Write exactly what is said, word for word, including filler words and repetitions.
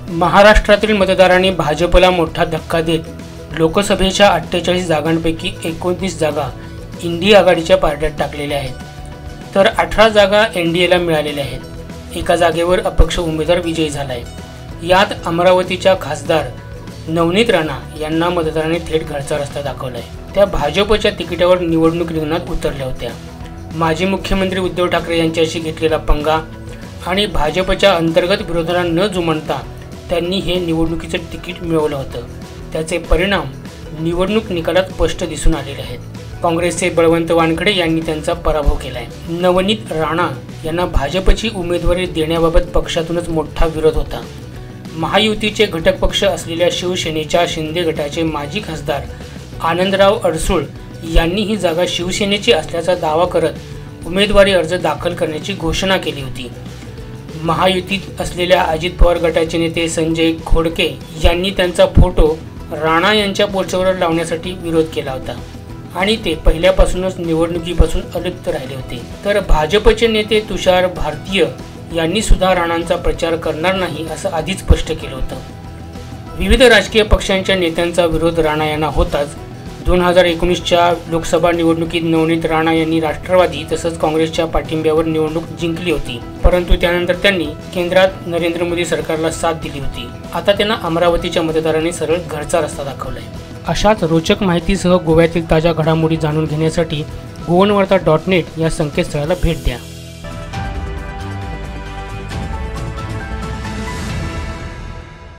महाराष्ट्रातील मतदारांनी भाजपला मोठा धक्का देत लोकसभेच्या अठ्ठेचाळीस जागांपैकी एकोणतीस जागा इंडिया आघाडीच्या पारड्यात टाकलेल्या आहेत, तर अठरा जागा एनडीएला मिळालेल्या आहेत। एका जागेवर अपक्ष उमेदवार विजयी झाला आहे। यात अमरावतीच्या खासदार नवनीत राणा यांना मतदारांनी थेट घरचा रस्ता दाखवला आहे। त्या भाजपच्या तिकिटावर निवडणूक रिंगणात उतरल्या होत्या। माजी मुख्यमंत्री उद्धव ठाकरे यांच्याशी घेतलेला पंगा आणि भाजपच्या अंतर्गत विरोधाला न जुमानता त्यांनी हे निवडणुकीचे तिकीट मिळवलं होतं। त्याचे परिणाम निवडणूक निकालात स्पष्ट दिसून आलेले आहेत। काँग्रेसचे बळवंत वानखडे यांनी त्यांचा पराभव केलाय। नवनीत राणा यांना भाजपची उमेदवारी देण्याबाबत पक्षातूनच मोठा विरोध होता। महायुतीचे घटक पक्ष असलेल्या शिवसेनेच्या शिंदे गटाचे माजी खासदार आनंदराव अडसूळ यांनी ही जागा शिवसेनेची असल्याचा दावा करत उमेदवारी अर्ज दाखल करण्याची घोषणा केली होती। महायुतीत असलेल्या अजित पवार गटाचे नेते संजय खोडके यांनी त्यांचा फोटो राणा यांच्या पोस्टरवर लावण्यासाठी विरोध केला होता आणि ते पहिल्यापासूनच निवडणुकीपासून अलिप्त राहिले होते। तर भाजपचे नेते तुषार भारतीय यांनी सुद्धा राणांचा प्रचार करणार नाही असं आधीच स्पष्ट केलं होतं। विविध राजकीय पक्षांच्या नेत्यांचा विरोध राणा यांना होताच दोन हजार एकोणीसच्या लोकसभा निवडणुकीत नवनीत राणा यांनी राष्ट्रवादी तसंच काँग्रेसच्या पाठिंब्यावर निवडणूक जिंकली होती, परंतु त्यानंतर त्यांनी केंद्रात नरेंद्र मोदी सरकारला साथ दिली होती। आता त्यांना अमरावतीच्या मतदारांनी सरळ घरचा रस्ता दाखवलाय। अशाच रोचक माहितीसह गोव्यातील ताज्या घडामोडी जाणून घेण्यासाठी गोवनवार्ता डॉट नेट या संकेतस्थळाला भेट द्या।